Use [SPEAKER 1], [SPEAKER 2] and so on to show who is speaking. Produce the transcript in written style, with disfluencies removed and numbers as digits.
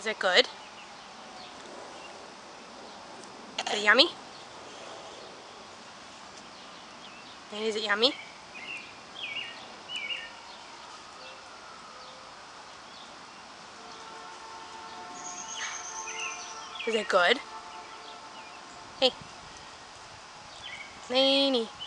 [SPEAKER 1] Is it good? Is it yummy? And is it yummy? Is it good? Hey, Lainey.